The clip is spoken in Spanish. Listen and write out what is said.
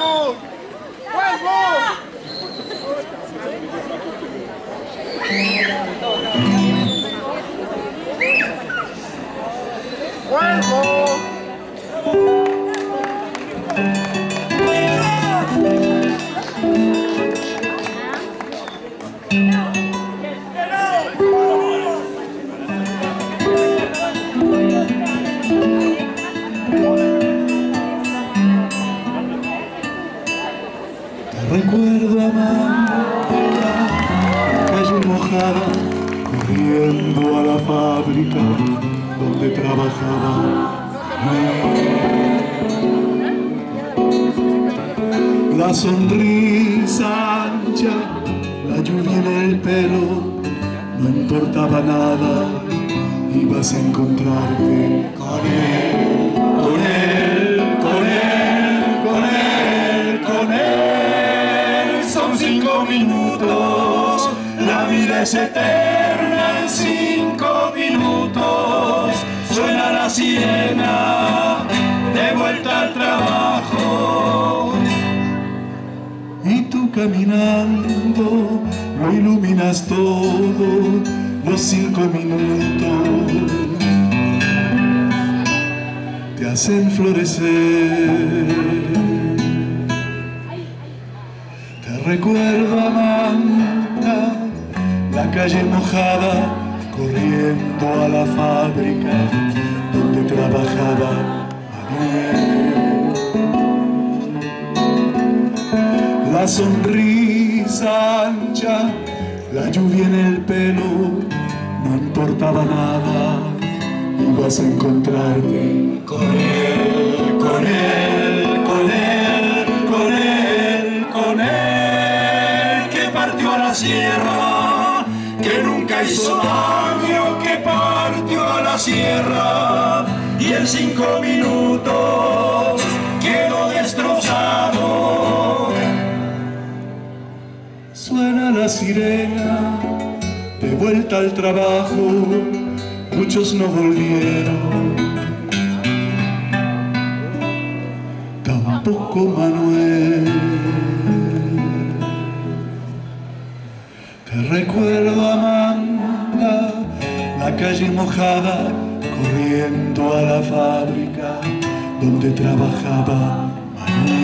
¡Vuelvo! ¡Vuelvo! Recuerdo amando la calle mojada, corriendo a la fábrica donde trabajaba. La sonrisa ancha, la lluvia en el pelo, no importaba nada, ibas a encontrarte con él, con él, con él, con él, con él. Son 5 minutos, la vida es eterna en 5 minutos. Suena la sirena, de vuelta al trabajo. Y tú caminando, lo iluminas todo, los 5 minutos te hacen florecer. Te recuerdo, Amanda, la calle mojada, corriendo a la fábrica donde trabajaba Manuel. La sonrisa ancha, la lluvia en el pelo, no importaba nada, ibas a encontrarte con él, con él, con él, con él, con él, que partió a la sierra, que nunca hizo daño, que partió a la sierra y en 5 minutos quedó destrozado. Suena la sirena, de vuelta al trabajo, muchos no volvieron, tampoco Manuel. Te recuerdo, Amanda, la calle mojada, corriendo a la fábrica donde trabajaba Manuel.